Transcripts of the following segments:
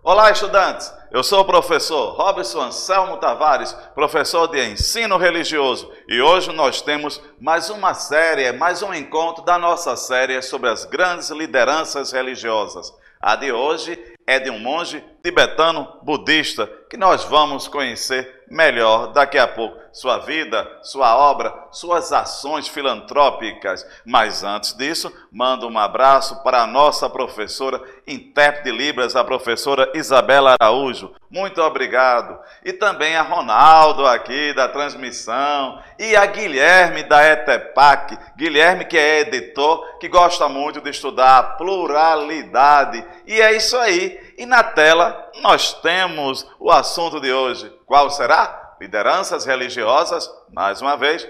Olá, estudantes! Eu sou o professor Robson Anselmo Tavares, professor de ensino religioso, e hoje nós temos mais uma série, mais um encontro da nossa série sobre as grandes lideranças religiosas. A de hoje é de um monge tibetano budista que nós vamos conhecer melhor daqui a pouco. Sua vida, sua obra, suas ações filantrópicas. Mas antes disso, mando um abraço para a nossa professora, intérprete de Libras, a professora Isabela Araújo. Muito obrigado. E também a Ronaldo aqui da transmissão e a Guilherme da ETEPAC. Guilherme que é editor, que gosta muito de estudar a pluralidade. E é isso aí. E na tela nós temos o assunto de hoje. Qual será? Lideranças religiosas, mais uma vez,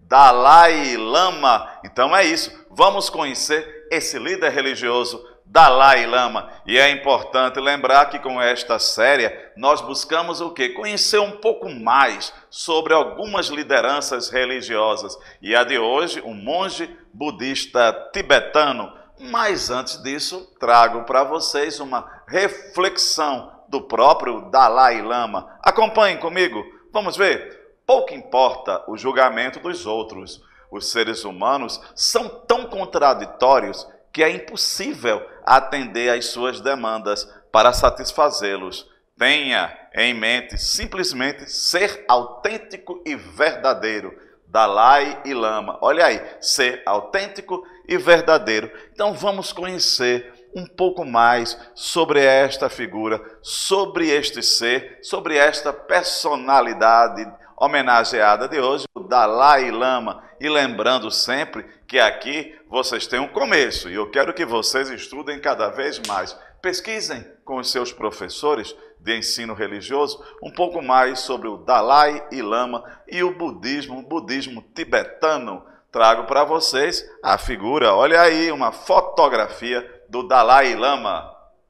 Dalai Lama. Então é isso, vamos conhecer esse líder religioso, Dalai Lama. E é importante lembrar que com esta série nós buscamos o quê? Conhecer um pouco mais sobre algumas lideranças religiosas. E a de hoje, um monge budista tibetano. Mas antes disso, trago para vocês uma reflexão do próprio Dalai Lama. Acompanhem comigo. Vamos ver, pouco importa o julgamento dos outros. Os seres humanos são tão contraditórios que é impossível atender às suas demandas para satisfazê-los. Tenha em mente simplesmente ser autêntico e verdadeiro. Dalai Lama, olha aí, ser autêntico e verdadeiro. Então vamos conhecer um pouco mais sobre esta figura, sobre este ser, sobre esta personalidade homenageada de hoje, o Dalai Lama. E lembrando sempre que aqui vocês têm um começo e eu quero que vocês estudem cada vez mais. Pesquisem com os seus professores de ensino religioso um pouco mais sobre o Dalai Lama e o budismo tibetano. Trago para vocês a figura, olha aí, uma fotografia do Dalai Lama.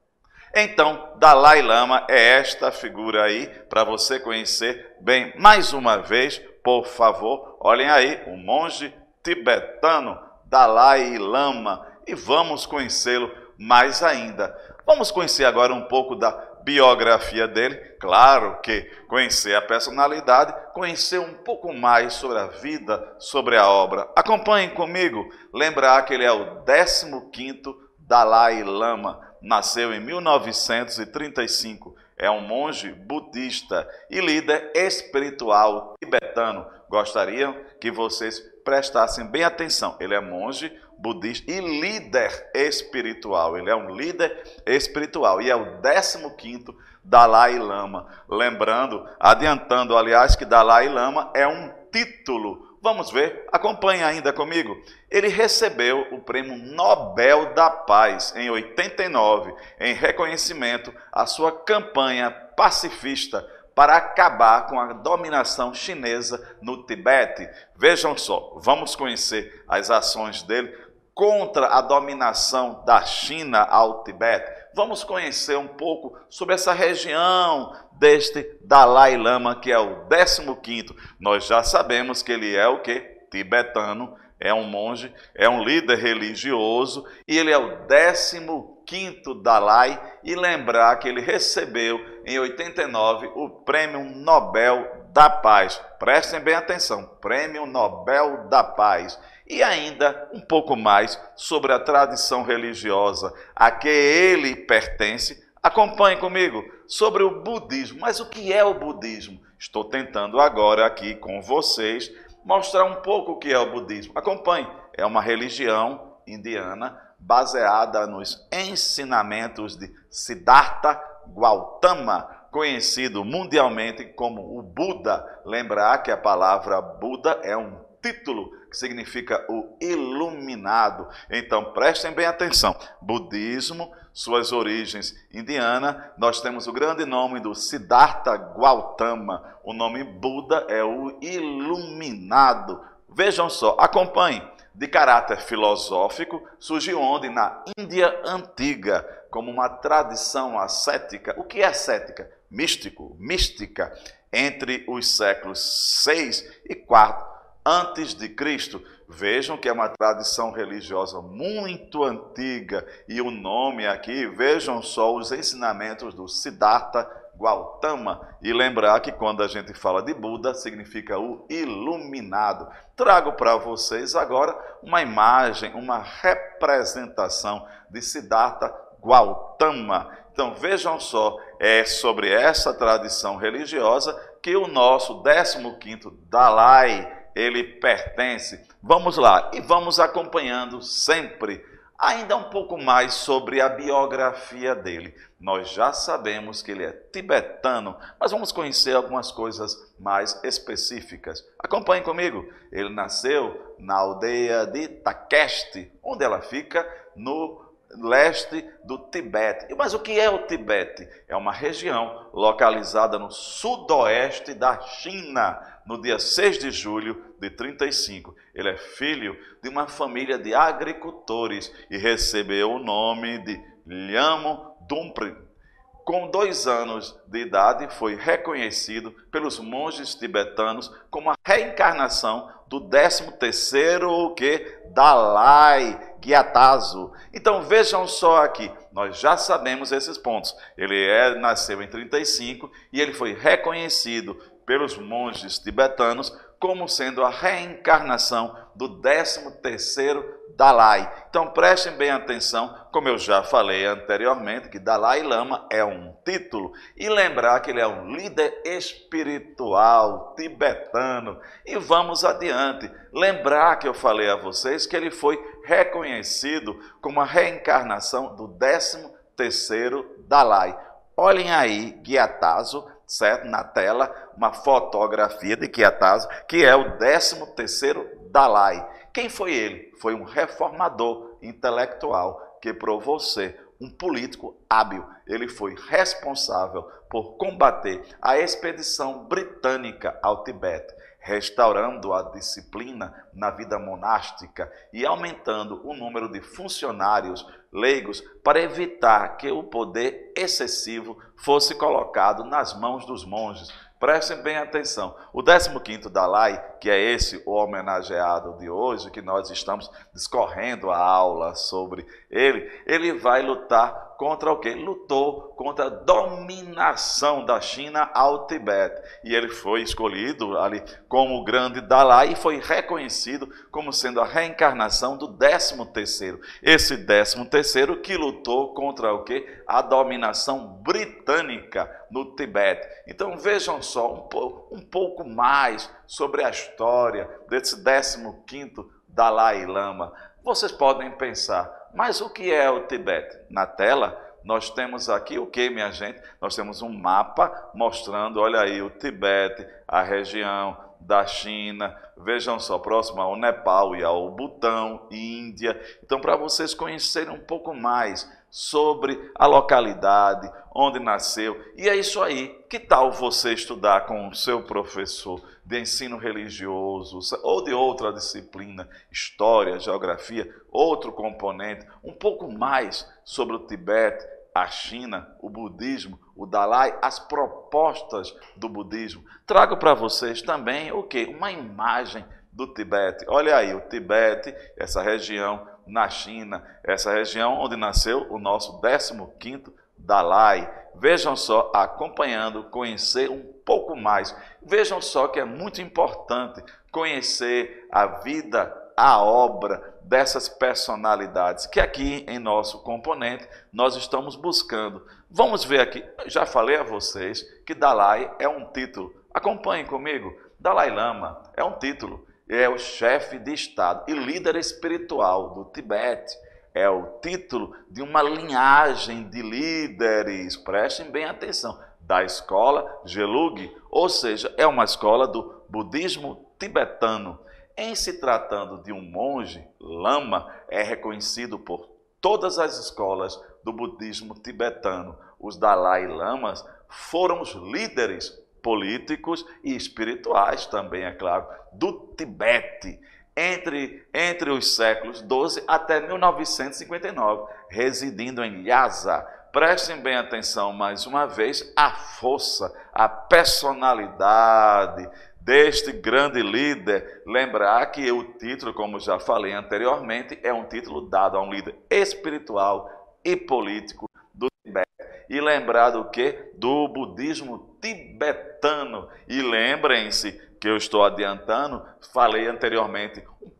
Então, Dalai Lama é esta figura aí, para você conhecer bem. Mais uma vez, por favor, olhem aí, um monge tibetano, Dalai Lama. E vamos conhecê-lo mais ainda. Vamos conhecer agora um pouco da biografia dele. Claro que conhecer a personalidade, conhecer um pouco mais sobre a vida, sobre a obra. Acompanhem comigo. Lembrar que ele é o 15º Dalai Lama. Nasceu em 1935. É um monge budista e líder espiritual tibetano. Gostaria que vocês prestassem bem atenção. Ele é monge budista e líder espiritual. Ele é um líder espiritual e é o 15º Dalai Lama. Lembrando, adiantando, aliás, que Dalai Lama é um título. Vamos ver, acompanhe ainda comigo. Ele recebeu o Prêmio Nobel da Paz em 89, em reconhecimento à sua campanha pacifista para acabar com a dominação chinesa no Tibete. Vejam só, vamos conhecer as ações dele contra a dominação da China ao Tibete. Vamos conhecer um pouco sobre essa região deste Dalai Lama, que é o 15º. Nós já sabemos que ele é o quê? Tibetano, é um monge, é um líder religioso, e ele é o 15º Dalai, e lembrar que ele recebeu em 89 o Prêmio Nobel da Paz. Prestem bem atenção, Prêmio Nobel da Paz. E ainda um pouco mais sobre a tradição religiosa a que ele pertence. Acompanhe comigo sobre o budismo. Mas o que é o budismo? Estou tentando agora aqui com vocês mostrar um pouco o que é o budismo. Acompanhe. É uma religião indiana baseada nos ensinamentos de Siddhartha Gautama, conhecido mundialmente como o Buda. Lembrar que a palavra Buda é um título que significa o iluminado. Então prestem bem atenção. Budismo, suas origens indianas, nós temos o grande nome do Siddhartha Gautama. O nome Buda é o iluminado. Vejam só, acompanhem. De caráter filosófico, surgiu onde? Na Índia Antiga, como uma tradição ascética. O que é ascética? Mística. Entre os séculos 6 e 4 antes de Cristo. Vejam que é uma tradição religiosa muito antiga e o nome aqui, vejam só os ensinamentos do Siddhartha Gautama. E lembrar que quando a gente fala de Buda, significa o iluminado. Trago para vocês agora uma imagem, uma representação de Siddhartha Gautama. Então vejam só, é sobre essa tradição religiosa que o nosso 15º Dalai, ele pertence. Vamos lá e vamos acompanhando sempre ainda um pouco mais sobre a biografia dele. Nós já sabemos que ele é tibetano, mas vamos conhecer algumas coisas mais específicas. Acompanhe comigo. Ele nasceu na aldeia de Takeshti, onde ela fica no leste do Tibete. Mas o que é o Tibete? É uma região localizada no sudoeste da China, no dia 6 de julho de 35. Ele é filho de uma família de agricultores e recebeu o nome de Lyamo Dumpri. Com 2 anos de idade, foi reconhecido pelos monges tibetanos como a reencarnação do 13º Dalai Gyatso. Então vejam só aqui, nós já sabemos esses pontos. Ele nasceu em 35 e ele foi reconhecido pelos monges tibetanos como sendo a reencarnação do 13º Dalai. Então prestem bem atenção, como eu já falei anteriormente, que Dalai Lama é um título, e lembrar que ele é um líder espiritual tibetano. E vamos adiante, lembrar que eu falei a vocês que ele foi reconhecido como a reencarnação do 13º Dalai. Olhem aí, Gyatso, certo? Na tela, uma fotografia de Gyatso, que é o 13º Dalai. Quem foi ele? Foi um reformador intelectual que provou ser um político hábil. Ele foi responsável por combater a expedição britânica ao Tibete, restaurando a disciplina na vida monástica e aumentando o número de funcionários leigos para evitar que o poder excessivo fosse colocado nas mãos dos monges. Prestem bem atenção. O 15º Dalai, que é esse o homenageado de hoje, que nós estamos discorrendo a aula sobre ele vai lutar contra o quê? Lutou contra a dominação da China ao Tibete. E ele foi escolhido ali como o grande Dalai e foi reconhecido como sendo a reencarnação do 13º. Esse 13º que lutou contra o quê? A dominação britânica no Tibete. Então vejam só um pouco mais sobre a história desse 15º Dalai Lama. Vocês podem pensar, mas o que é o Tibete? Na tela, nós temos aqui o que, minha gente? Nós temos um mapa mostrando, olha aí, o Tibete, a região da China, vejam só, próximo ao Nepal e ao Butão, Índia. Então, para vocês conhecerem um pouco mais sobre a localidade, onde nasceu. E é isso aí. Que tal você estudar com o seu professor de ensino religioso ou de outra disciplina, história, geografia, outro componente, um pouco mais sobre o Tibete, a China, o budismo, o Dalai, as propostas do budismo. Trago para vocês também o quê? Uma imagem do Tibete. Olha aí, o Tibete, essa região na China, essa região onde nasceu o nosso 15º Dalai. Vejam só, acompanhando, conhecer um pouco mais. Vejam só que é muito importante conhecer a vida, a obra dessas personalidades, que aqui em nosso componente nós estamos buscando. Vamos ver aqui, já falei a vocês que Dalai é um título. Acompanhem comigo, Dalai Lama é um título. É o chefe de Estado e líder espiritual do Tibete. É o título de uma linhagem de líderes, prestem bem atenção, da escola Gelug, ou seja, é uma escola do budismo tibetano. Em se tratando de um monge, Lama é reconhecido por todas as escolas do budismo tibetano. Os Dalai Lamas foram os líderes políticos e espirituais também, é claro, do Tibete, entre os séculos 12 até 1959, residindo em Lhasa. Prestem bem atenção mais uma vez, a força, a personalidade deste grande líder. Lembrar que o título, como já falei anteriormente, é um título dado a um líder espiritual e político do Tibete. E lembrar do quê? Do budismo tibetano. E lembrem-se que eu estou adiantando, falei anteriormente,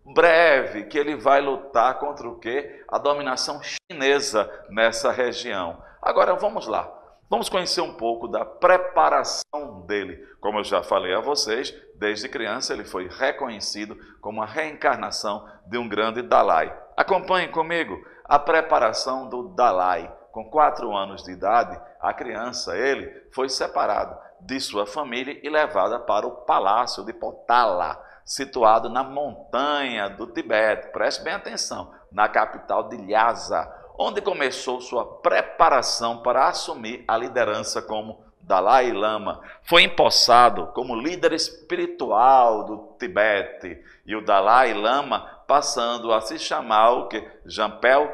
breve, que ele vai lutar contra o quê? A dominação chinesa nessa região. Agora vamos lá. Vamos conhecer um pouco da preparação dele. Como eu já falei a vocês, desde criança ele foi reconhecido como a reencarnação de um grande Dalai. Acompanhem comigo a preparação do Dalai. Com 4 anos de idade, a criança, ele foi separado de sua família e levada para o Palácio de Potala, situado na montanha do Tibete. Preste bem atenção, na capital de Lhasa, onde começou sua preparação para assumir a liderança como Dalai Lama. Foi empossado como líder espiritual do Tibete e o Dalai Lama passando a se chamar o que? Jampel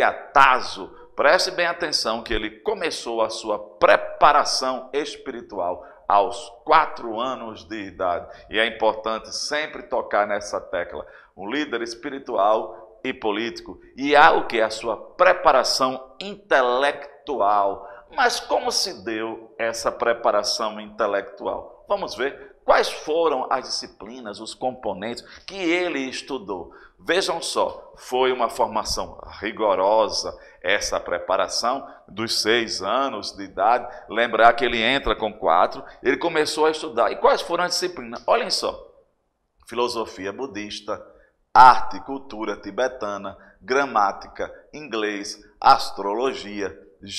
Gyataso. Preste bem atenção que ele começou a sua preparação espiritual aos 4 anos de idade. E é importante sempre tocar nessa tecla. Um líder espiritual e político. E há o que? A sua preparação intelectual. Mas como se deu essa preparação intelectual? Vamos ver quais foram as disciplinas, os componentes que ele estudou. Vejam só, foi uma formação rigorosa, essa preparação dos 6 anos de idade. Lembrar que ele entra com 4, ele começou a estudar. E quais foram as disciplinas? Olhem só, filosofia budista, arte e cultura tibetana, gramática, inglês, astrologia,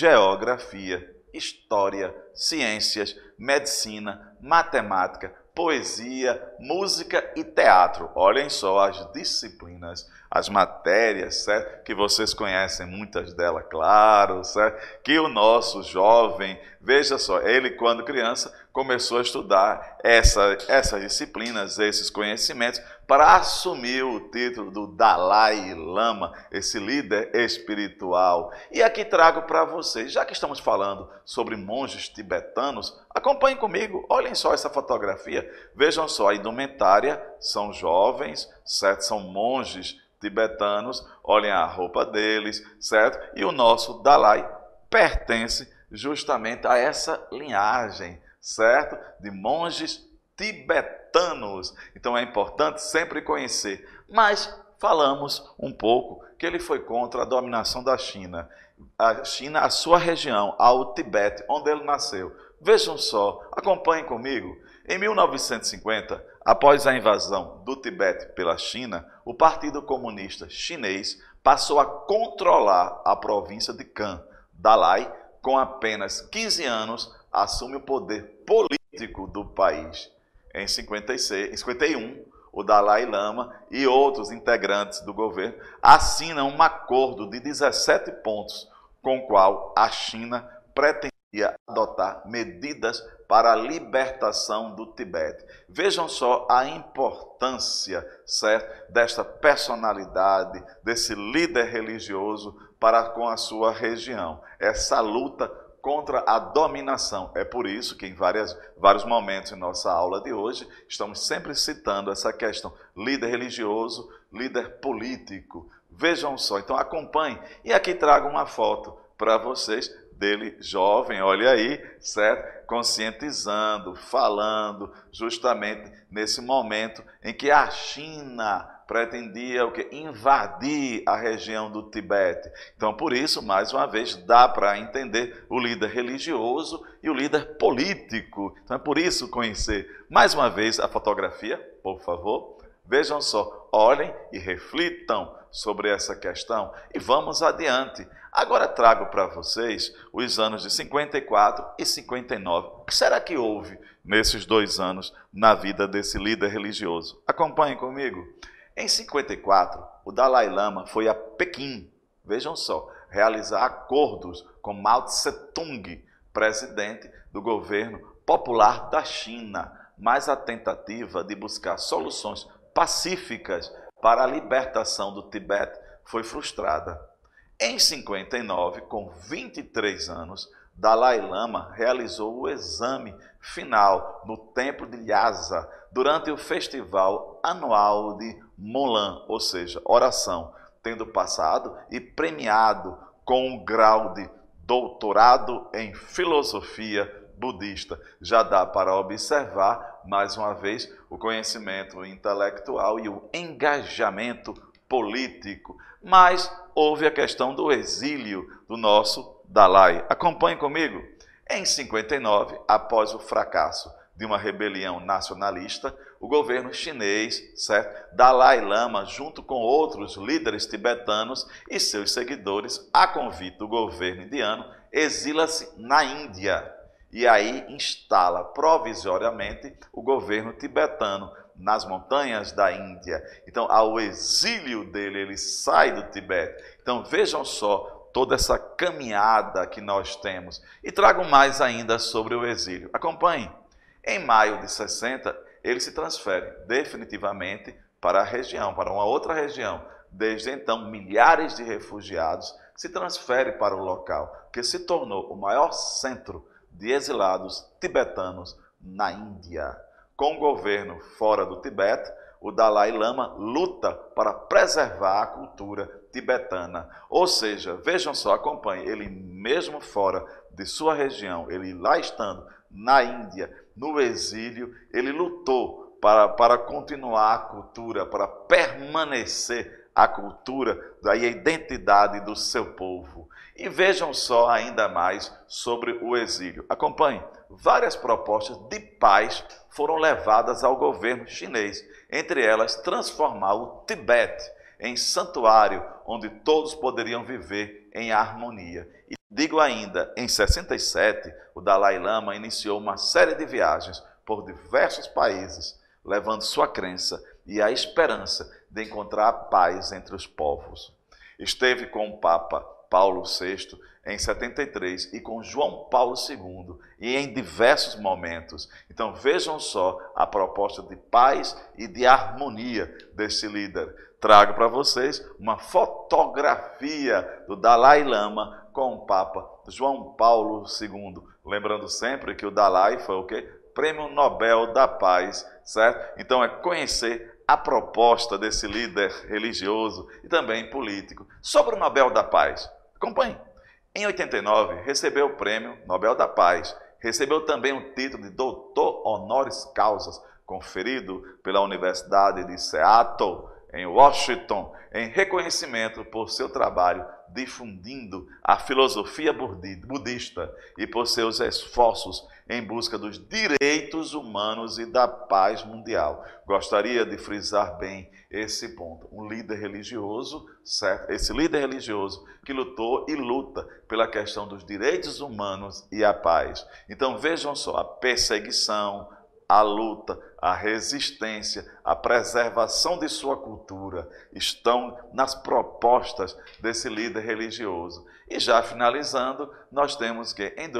geografia, história, ciências, medicina, matemática, poesia, música e teatro. Olhem só as disciplinas, as matérias, certo? Que vocês conhecem muitas delas, claro, certo? Que o nosso jovem, veja só, ele quando criança começou a estudar essas disciplinas, esses conhecimentos, para assumir o título do Dalai Lama, esse líder espiritual. E aqui trago para vocês, já que estamos falando sobre monges tibetanos, acompanhem comigo, olhem só essa fotografia, vejam só, a indumentária são jovens, certo? São monges tibetanos, olhem a roupa deles, certo? E o nosso Dalai pertence justamente a essa linhagem, certo? De monges tibetanos. Então é importante sempre conhecer. Mas falamos um pouco que ele foi contra a dominação da China. A China, a sua região, ao Tibete, onde ele nasceu. Vejam só, acompanhem comigo. Em 1950, após a invasão do Tibete pela China, o Partido Comunista Chinês passou a controlar a província de Kan. Dalai, com apenas 15 anos, assume o poder político do país. Em 51, o Dalai Lama e outros integrantes do governo assinam um acordo de 17 pontos, com o qual a China pretendia adotar medidas para a libertação do Tibete. Vejam só a importância, certo, desta personalidade, desse líder religioso para com a sua região. Essa luta contra a dominação. É por isso que em vários momentos em nossa aula de hoje, estamos sempre citando essa questão. Líder religioso, líder político. Vejam só, então acompanhem. E aqui trago uma foto para vocês dele jovem, olha aí, certo? Conscientizando, falando justamente nesse momento em que a China pretendia o quê? Invadir a região do Tibete. Então, por isso, mais uma vez, dá para entender o líder religioso e o líder político. Então, é por isso conhecer, mais uma vez, a fotografia, por favor. Vejam só, olhem e reflitam sobre essa questão e vamos adiante. Agora trago para vocês os anos de 54 e 59. O que será que houve nesses 2 anos na vida desse líder religioso? Acompanhem comigo. Em 54, o Dalai Lama foi a Pequim, vejam só, realizar acordos com Mao Tse-tung, presidente do governo popular da China, mas a tentativa de buscar soluções pacíficas para a libertação do Tibete foi frustrada. Em 59, com 23 anos, Dalai Lama realizou o exame final no templo de Lhasa durante o festival anual de Molan, ou seja, oração, tendo passado e premiado com um grau de doutorado em filosofia budista. Já dá para observar, mais uma vez, o conhecimento intelectual e o engajamento político. Mas houve a questão do exílio do nosso Dalai. Acompanhe comigo. Em 59, após o fracasso de uma rebelião nacionalista, o governo chinês, certo? Dalai Lama, junto com outros líderes tibetanos e seus seguidores, a convite do governo indiano, exila-se na Índia e aí instala provisoriamente o governo tibetano nas montanhas da Índia. Então, ao exílio dele, ele sai do Tibete. Então, vejam só toda essa caminhada que nós temos. E trago mais ainda sobre o exílio. Acompanhe. Em maio de 60, ele se transfere definitivamente para a região, para uma outra região. Desde então, milhares de refugiados se transferem para o local, que se tornou o maior centro de exilados tibetanos na Índia. Com o governo fora do Tibete, o Dalai Lama luta para preservar a cultura tibetana. Ou seja, vejam só, acompanhe, ele mesmo fora de sua região, ele lá estando na Índia, no exílio, ele lutou para continuar a cultura, para permanecer a cultura e a identidade do seu povo. E vejam só ainda mais sobre o exílio. Acompanhe, várias propostas de paz foram levadas ao governo chinês, entre elas transformar o Tibete em santuário onde todos poderiam viver em harmonia. E digo ainda, em 67, o Dalai Lama iniciou uma série de viagens por diversos países, levando sua crença e a esperança de encontrar a paz entre os povos. Esteve com o Papa Paulo VI em 73 e com João Paulo II e em diversos momentos. Então vejam só a proposta de paz e de harmonia desse líder. Trago para vocês uma fotografia do Dalai Lama com o Papa João Paulo II. Lembrando sempre que o Dalai foi o quê? Prêmio Nobel da Paz, certo? Então é conhecer a proposta desse líder religioso e também político sobre o Nobel da Paz. Acompanhe. Em 89, recebeu o Prêmio Nobel da Paz. Recebeu também o título de Doutor Honoris Causa, conferido pela Universidade de Seattle, em Washington, em reconhecimento por seu trabalho difundindo a filosofia budista e por seus esforços em busca dos direitos humanos e da paz mundial. Gostaria de frisar bem esse ponto. Um líder religioso, certo? Esse líder religioso que lutou e luta pela questão dos direitos humanos e a paz. Então vejam só, a perseguição, a luta, a resistência, a preservação de sua cultura estão nas propostas desse líder religioso. E já finalizando, nós temos que em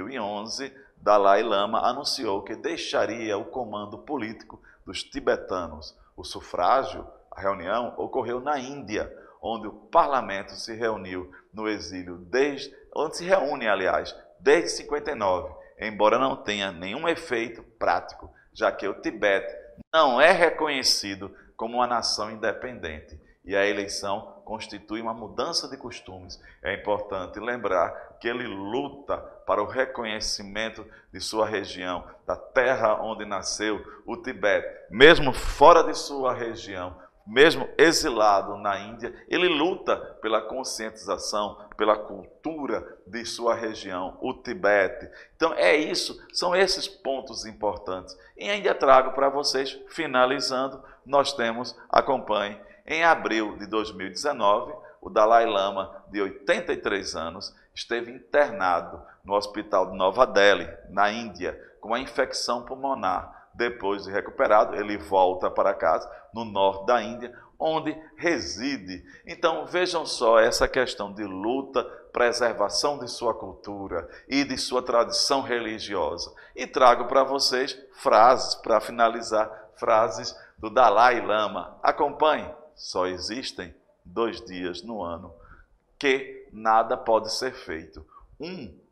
2011, Dalai Lama anunciou que deixaria o comando político dos tibetanos. O sufrágio, a reunião, ocorreu na Índia, onde o parlamento se reuniu no exílio, onde se reúne, aliás, desde 59, embora não tenha nenhum efeito prático, já que o Tibete não é reconhecido como uma nação independente e a eleição constitui uma mudança de costumes. É importante lembrar que ele luta para o reconhecimento de sua região, da terra onde nasceu o Tibete. Mesmo fora de sua região, mesmo exilado na Índia, ele luta pela conscientização, pela cultura de sua região, o Tibete. Então é isso, são esses pontos importantes. E ainda trago para vocês, finalizando, nós temos, acompanhe, em abril de 2019, o Dalai Lama, de 83 anos, esteve internado no hospital de Nova Delhi, na Índia, com uma infecção pulmonar. Depois de recuperado, ele volta para casa, no norte da Índia, onde reside. Então, vejam só essa questão de luta, preservação de sua cultura e de sua tradição religiosa. E trago para vocês frases, para finalizar, frases do Dalai Lama. Acompanhe. Só existem 2 dias no ano que nada pode ser feito. Um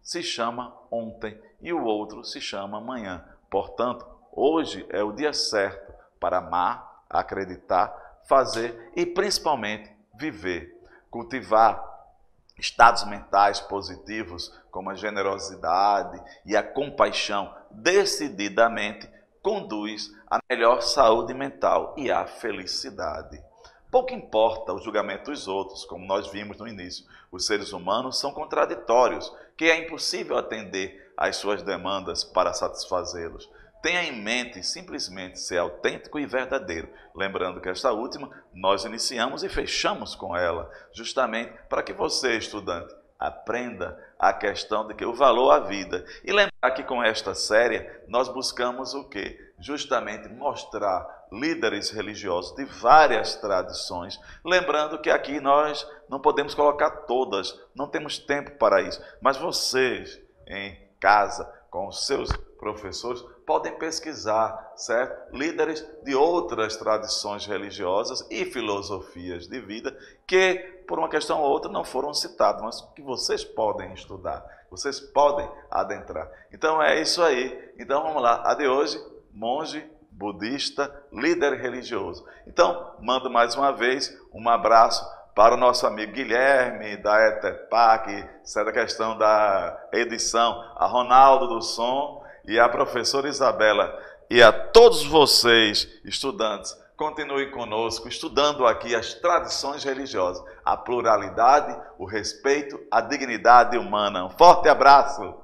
se chama ontem e o outro se chama amanhã. Portanto, hoje é o dia certo para amar, acreditar, fazer e principalmente viver. Cultivar estados mentais positivos como a generosidade e a compaixão decididamente conduz à melhor saúde mental e à felicidade. Pouco importa o julgamento dos outros, como nós vimos no início. Os seres humanos são contraditórios, que é impossível atender às suas demandas para satisfazê-los. Tenha em mente simplesmente ser autêntico e verdadeiro. Lembrando que esta última nós iniciamos e fechamos com ela, justamente para que você, estudante, aprenda a questão de que o valor à vida. E lembrar que com esta série nós buscamos o quê? Justamente mostrar líderes religiosos de várias tradições. Lembrando que aqui nós não podemos colocar todas, não temos tempo para isso. Mas vocês, em casa, com os seus professores, podem pesquisar, certo? Líderes de outras tradições religiosas e filosofias de vida que, por uma questão ou outra, não foram citados, mas que vocês podem estudar, vocês podem adentrar. Então é isso aí. Então vamos lá. A de hoje, monge budista, líder religioso. Então, mando mais uma vez um abraço para o nosso amigo Guilherme, da ETEPAC, certa questão da edição, a Ronaldo do som e a professora Isabela. E a todos vocês, estudantes, continuem conosco, estudando aqui as tradições religiosas, a pluralidade, o respeito, a dignidade humana. Um forte abraço!